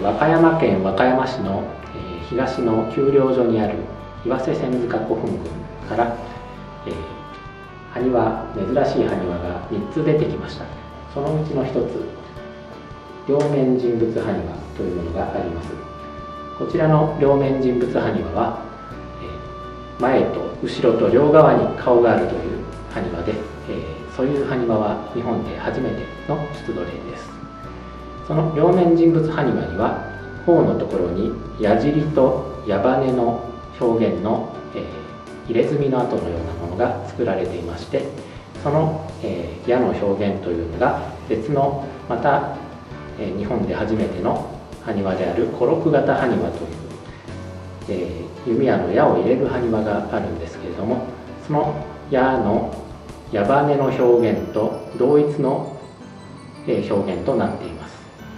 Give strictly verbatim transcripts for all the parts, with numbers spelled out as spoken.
和歌山県和歌山市の東の丘陵所にある岩瀬千塚古墳群から、えー、埴輪、珍しい埴輪がみっつ出てきました。そのうちのひとつ、両面人物埴輪というものがあります。こちらの両面人物埴輪は、えー、前と後ろと両側に顔があるという埴輪で、えー、そういう埴輪は日本で初めての出土例です。その両面人物埴輪には、頬のところに矢尻と矢羽の表現の、えー、入れ墨の跡のようなものが作られていまして、その、えー、矢の表現というのが別のまた、えー、日本で初めての埴輪である小六型埴輪という、えー、弓矢の矢を入れる埴輪があるんですけれども、その矢の矢羽の表現と同一の、えー、表現となっています。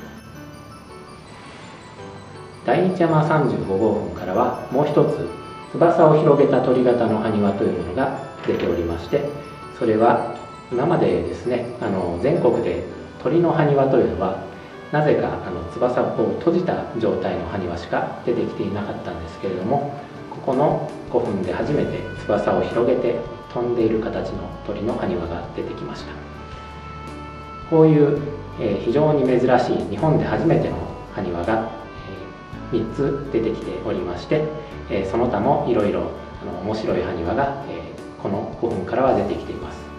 大日山さんじゅうご号墳からはもう一つ翼を広げた鳥型の埴輪というものが出ておりまして、それは今までですね、あの全国で鳥の埴輪というのはなぜかあの翼を閉じた状態の埴輪しか出てきていなかったんですけれども、ここの古墳で初めて翼を広げて飛んでいる形の鳥の埴輪が出てきました。こういう、えー、非常に珍しい日本で初めての埴輪がみっつ出てきておりまして、その他もいろいろ面白い埴輪がこの古墳からは出てきています。